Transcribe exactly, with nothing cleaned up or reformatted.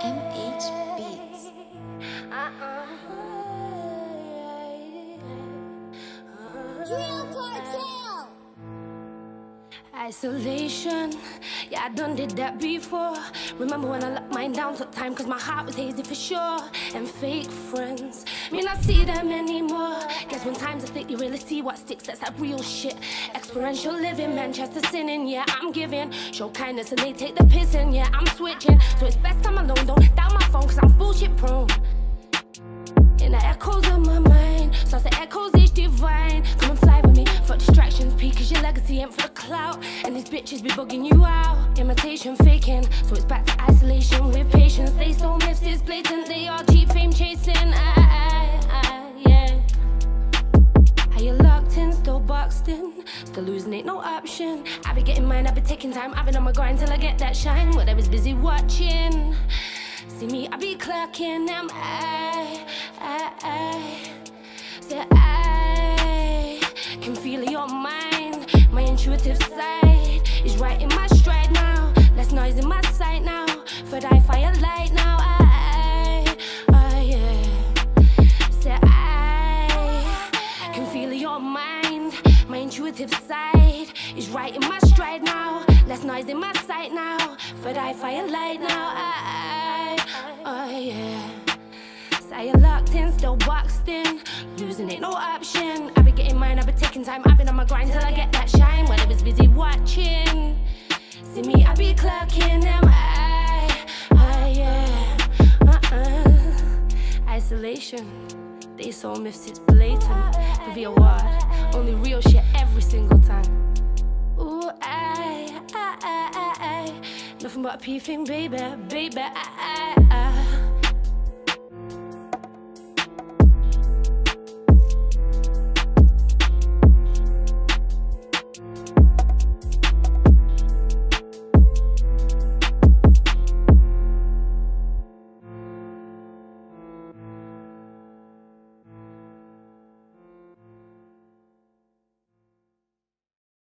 Isolation, yeah, I done did that before. Remember when I locked mine down, took time cause my heart was hazy for sure. And fake friends, me not see them anymore. Guess when times are thick, you really see what sticks, that's that real shit. Experiential living, Manchester sinning, yeah, I'm giving. Show kindness and they take the piss and yeah, I'm switching. So it's best I'm alone, don't down my phone cause I'm bullshit prone. In the echoes of my mind, so the echoes is divine. Come and fly with me, fuck distractions, peak cause your legacy ain't for the clout. And these bitches be bugging you out, imitation faking. So it's back to isolation with patience. They so myths, it's blatant, they all cheap fame chasing. I, I, I, yeah. How you locked in, still boxed in, still losing ain't no option. I be getting mine, I be taking time, I been on my grind till I get that shine. But I was busy watching. See me, I be clocking them, I, I, I, say I can feel your mind. My intuitive side is right in my stride now. Less noise in my sight now. For thy firelight now, I, I, yeah. Say I can feel your mind. My intuitive side is right in my stride now. Less noise in my sight now. For thy firelight now, I, oh yeah. Say you're locked in, still boxed in, losing ain't no option. I be getting mine, I be taking time, I been on my grind till I get that shine. While I was busy watching, see me, I be clocking them, I, I, yeah, uh-uh. Isolation, they saw myths, it's blatant. Pavia Ward, only real shit every single time. Ooh, I, I, I, I, I, nothing but a pee thing, baby, baby, I,